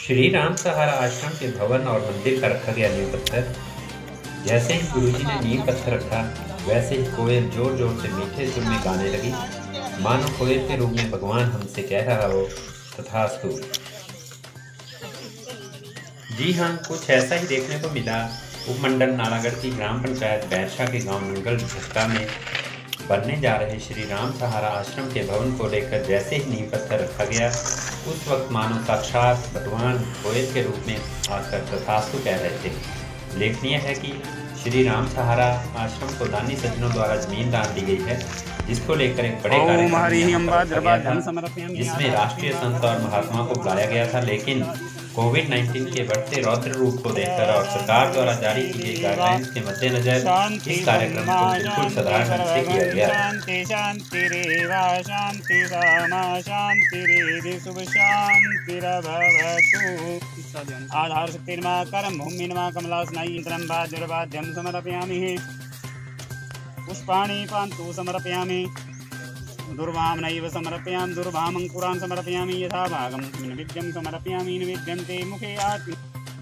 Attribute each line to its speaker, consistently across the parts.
Speaker 1: श्री राम सहारा आश्रम के भवन और मंदिर का रखा गया नींव पत्थर। जैसे ही गुरुजी ने नींव पत्थर रखा, वैसे ही कोयल जोर जोर से मीठे सुर में गाने लगी, मानो कोयल के रूप में भगवान हमसे कह रहा हो, तथास्तु। जी हाँ, कुछ ऐसा ही देखने को मिला। उपमंडल नालागढ़ की ग्राम पंचायत बैरशा के गांव नंगल झक्का में बनने जा रहे श्री राम सहारा आश्रम के भवन को लेकर जैसे ही नींव पत्थर रखा गया, उस वक्त मानो साक्षात भगवान कोयल के रूप में आकर तथास्तु कह रहे थे। उल्लेखनीय है कि श्री राम सहारा आश्रम को दानी सज्जनों द्वारा जमीन दान दी गई है, जिसको लेकर एक बड़े कार्यक्रम जिसमें राष्ट्रीय संत और महात्मा को बुलाया गया था, लेकिन कोविड-19 के बढ़ते रौद्र रूप को देखकर और सरकार द्वारा जारी की गई गाइडलाइंस के मद्देनजर इस कार्यक्रम को बिल्कुल साधारण ढंग से किया गया।
Speaker 2: शांति शांतिरेवा शांति सामा शांतिरेधि शुभ शांतिरभवतु। आधार शक्तिर्मा करम भूमिर्मा कमलासनायि यंत्रं वाद्यं समर्पयामि। पुष्पाणि पान्तु समर्पयामि। दुर्वां नैव समर्पयामि। दुर्वामङ्कुरान् समर्पयामि। यथा भागं नैवेद्यं समर्पयामि। नैवेद्यन्ते मुखे आत्म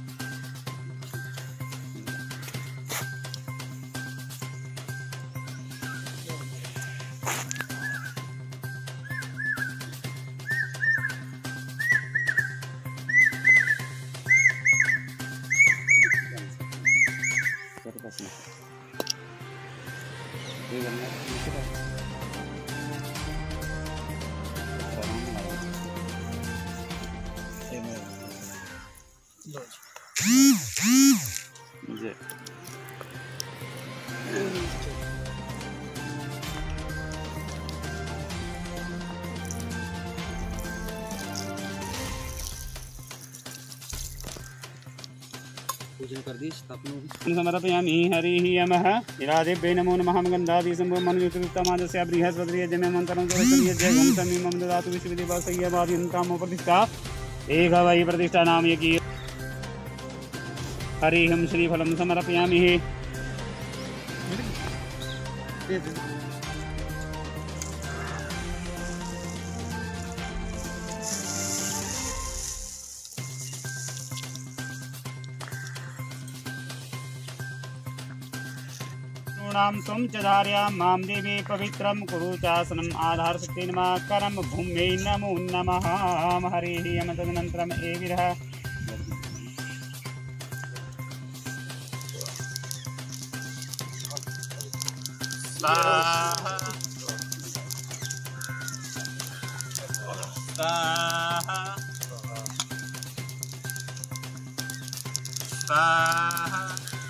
Speaker 2: समर्पयामि। हरिः नमः। इरादेभ्ये नमो नमः। गन्धादि सम्भव मनुजुतमादस्य बृहस्पतिर्यजमे मन्त्रं जयगं समीमं ददातु विश्वविद्यावासय्यवादिन्तामो प्रतिष्ठा एक वै प्रतिष्ठा नाम यकी। हरिः श्रीफलं समर्पयामि। नाम त्वं च धारयां मां देवी पवित्रं कुरु चासनम्। आधार शक्तिर्मा करम भूम्यै नमो नमः। हरिः यम तदनन्तरम् एविरः स्वाहा स्वाहा स्वाहा